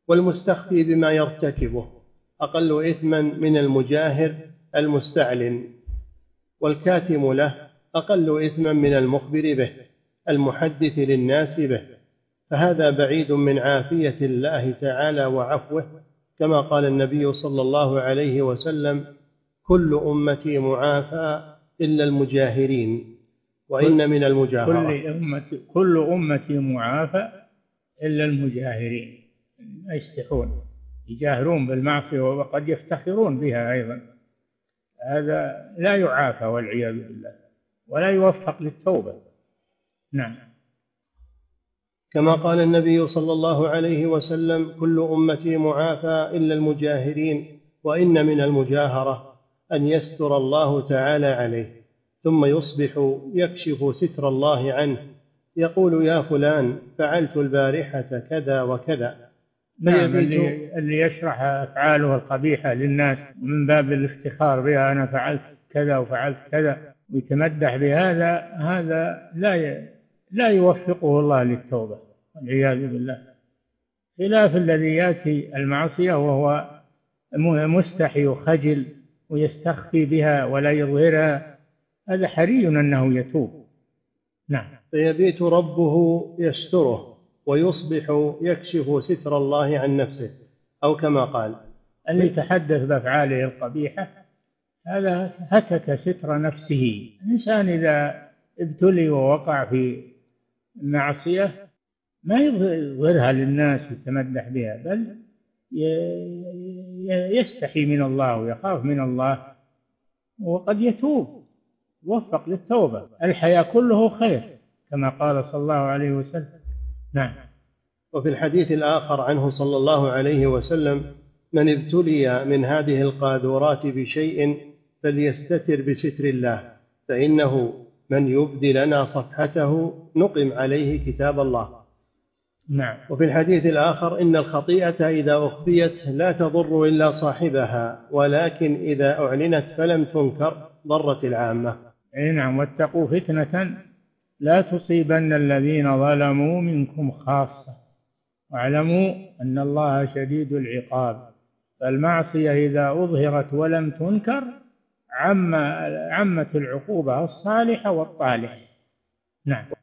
والمستخفي بما يرتكبه أقل إثما من المجاهر المستعلن، والكاتم له أقل إثما من المخبر به المحدث للناس به، فهذا بعيد من عافية الله تعالى وعفوه، كما قال النبي صلى الله عليه وسلم: كل أمتي معافى إلا المجاهرين، وإن من المجاهرة كل أمتي معافى إلا المجاهرين، يستحون يجاهرون بالمعصية وقد يفتخرون بها أيضا، هذا لا يعافى والعياذ بالله ولا يوفق للتوبة. نعم. كما قال النبي صلى الله عليه وسلم: كل أمتي معافى إلا المجاهرين، وإن من المجاهرة أن يستر الله تعالى عليه ثم يصبح يكشف ستر الله عنه، يقول: يا فلان فعلت البارحة كذا وكذا. نعم، اللي يشرح أفعاله القبيحة للناس من باب الافتخار بها، أنا فعلت كذا وفعلت كذا، ويتمدح بهذا، هذا لا يوفقه الله للتوبة والعياذ بالله، خلاف الذي يأتي المعصية وهو مستحي وخجل ويستخفي بها ولا يظهرها، هذا حري أنه يتوب. نعم. فيبيت ربه يستره ويصبح يكشف ستر الله عن نفسه، أو كما قال: اللي يتحدث بأفعاله القبيحة هذا هتك ستر نفسه. الإنسان إذا ابتلي ووقع في معصية ما يظهرها للناس ويتمدح بها، بل يستحي من الله ويخاف من الله، وقد يتوب يوفق للتوبة. الحياة كله خير كما قال صلى الله عليه وسلم. نعم. وفي الحديث الآخر عنه صلى الله عليه وسلم: من ابتلي من هذه القاذورات بشيء فليستتر بستر الله، فإنه من يبدي لنا صفحته نقم عليه كتاب الله. نعم. وفي الحديث الآخر: إن الخطيئة إذا أخفيت لا تضر إلا صاحبها، ولكن إذا أعلنت فلم تنكر ضرت العامة. نعم. واتقوا فتنة لا تصيبن الذين ظلموا منكم خاصة واعلموا أن الله شديد العقاب. فالمعصية إذا أظهرت ولم تنكر عمت العقوبة الصالحة والطالحة. نعم.